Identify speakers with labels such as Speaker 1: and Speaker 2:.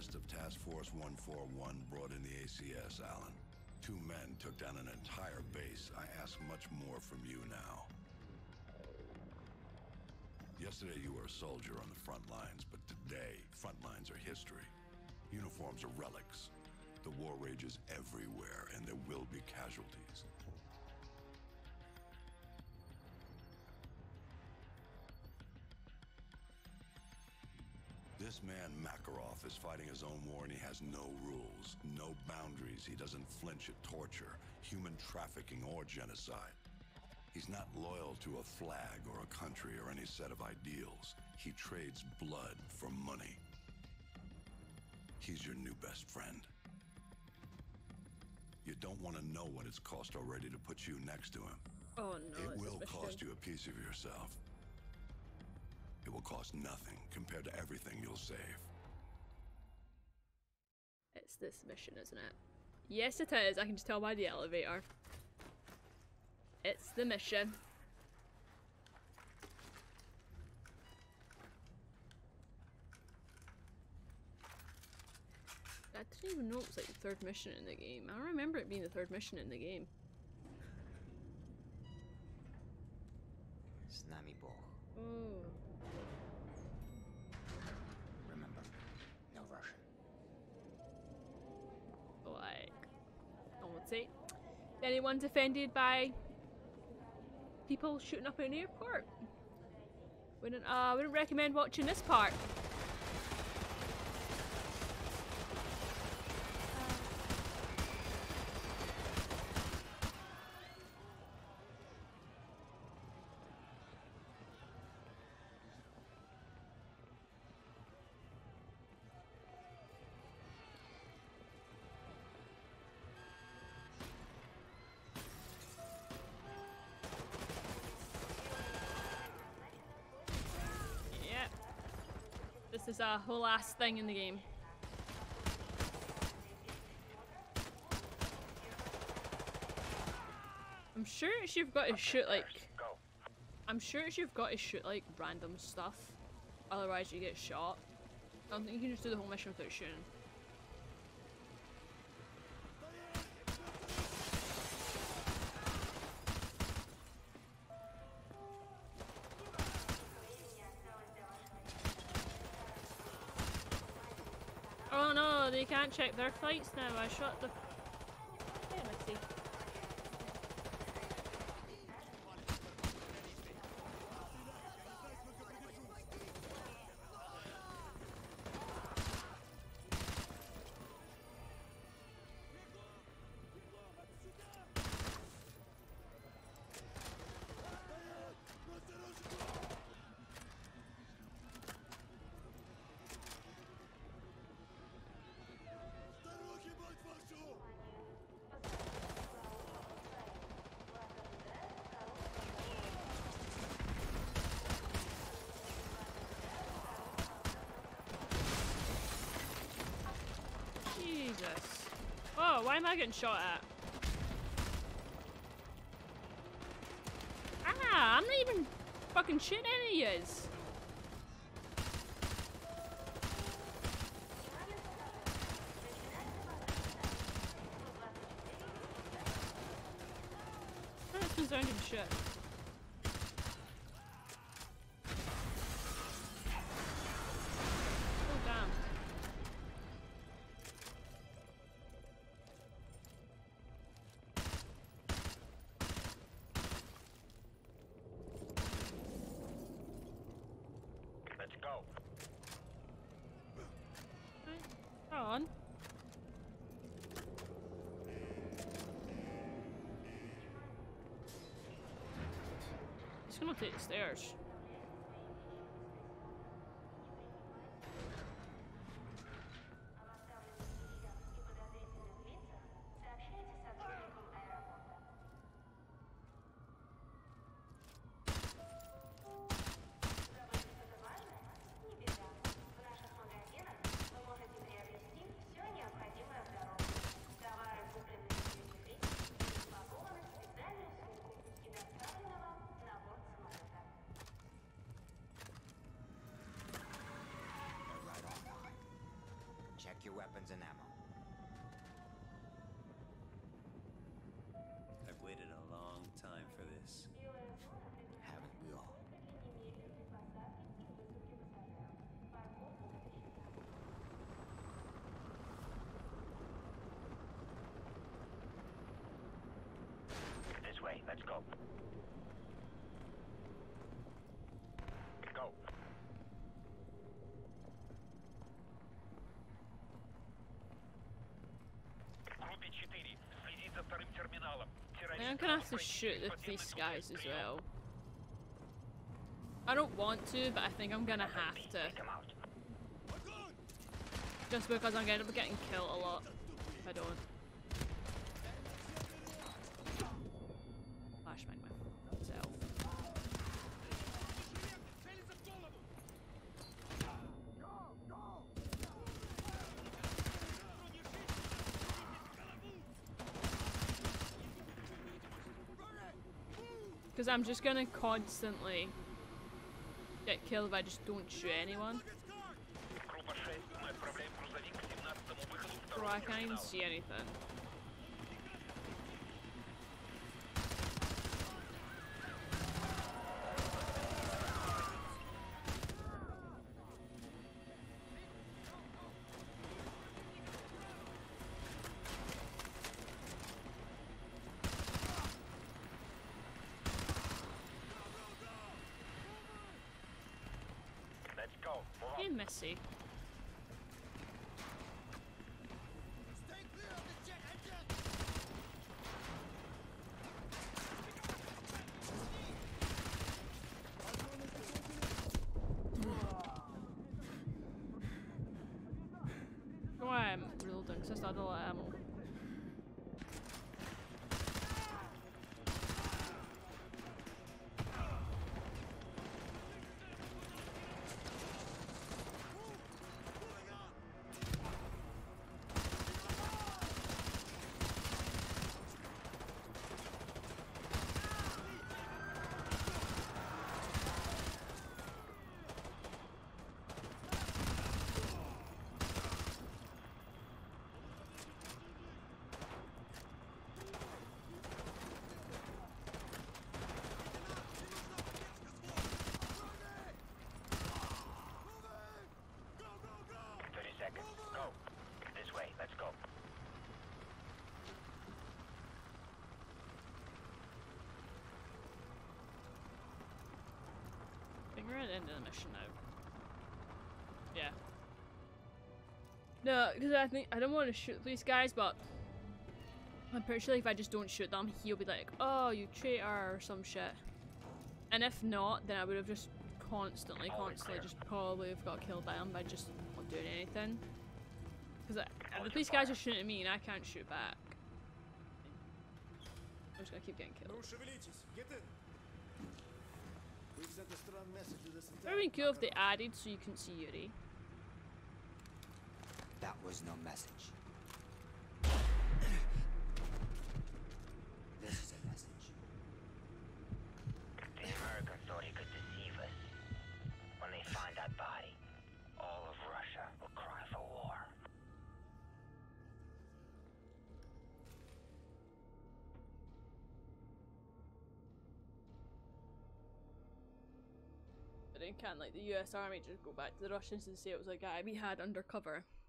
Speaker 1: best of Task Force 141 brought in the ACS, Alan. 2 men took down an entire base. I ask much more from you now. Yesterday you were a soldier on the front lines, but today, front lines are history. Uniforms are relics. The war rages everywhere, and there will be casualties. This man, Makarov, is fighting his own war, and he has no rules, no boundaries. He doesn't flinch at torture, human trafficking, or genocide. He's not loyal to a flag or a country or any set of ideals. He trades blood for money. He's your new best friend. You don't want to know what it's cost already to put you next to him.
Speaker 2: Oh no,
Speaker 1: it will cost you a piece of yourself. It will cost nothing compared to everything you'll save.
Speaker 2: It's this mission, isn't it? Yes, it is. I can just tell by the elevator. It's the mission. I didn't even know it was like the 3rd mission in the game. I don't remember it being the 3rd mission in the game.
Speaker 3: Snami Bog.
Speaker 2: Oh.
Speaker 3: Remember, no Russian.
Speaker 2: Like, I won't say. Anyone's offended by people shooting up an airport? Wouldn't recommend watching this part. This is a whole ass thing in the game. I'm sure you've got to shoot like... I'm sure you've got to shoot like random stuff. Otherwise you get shot. I don't think you can just do the whole mission without shooting. Oh no, they can't check their flights now. I shot the... Yeah, let's see. Jesus. Oh, why am I getting shot at? Ah, I'm not even fucking shooting any of yous. This one's don't give a shit. Oh, damn.
Speaker 4: Let's go.
Speaker 2: Go on. Just gonna take the stairs.
Speaker 3: Check your weapons and ammo.
Speaker 4: I've waited a long time for this.
Speaker 3: Haven't we all? This way, let's go. Go.
Speaker 5: Группе 4. Следить за вторым терминалом.
Speaker 2: I think I'm gonna have to shoot these guys as well. I don't want to, but I think I'm gonna have to.
Speaker 3: Take him out.
Speaker 2: Just because I'm gonna end up getting killed a lot if I don't. Flashbang myself. Because I'm just gonna constantly get killed if I just don't shoot anyone.
Speaker 5: Группа 6. Мы отправляем грузовик к 17-му выходу
Speaker 2: Bro,
Speaker 5: второго
Speaker 2: I can't even
Speaker 5: терминала.
Speaker 2: see anything.
Speaker 3: Let's go. Move on.
Speaker 2: Hey, Missy. Go on, reloading, because I still had a lot of ammo.
Speaker 3: Go. This way, let's go.
Speaker 2: I think we're at the end of the mission now. Yeah. No, because I think I don't want to shoot these guys, but I'm pretty sure if I just don't shoot them, he'll be like, "Oh, you traitor" or some shit. And if not, then I would have just constantly just probably have got killed by him by just not doing anything. Because the police guys are shooting at me and I can't shoot back. I'm just gonna keep getting killed.
Speaker 6: Ну, шевелитесь, get in. We've sent a strong message to this
Speaker 2: It would have been cool if they added so you couldn't see Yuri.
Speaker 3: That was no message. This is a message. The Americans thought he could deceive us. When they find that body, all of Russia will cry for war.
Speaker 2: But then can't like the US Army just go back to the Russians and say it was a guy we had undercover?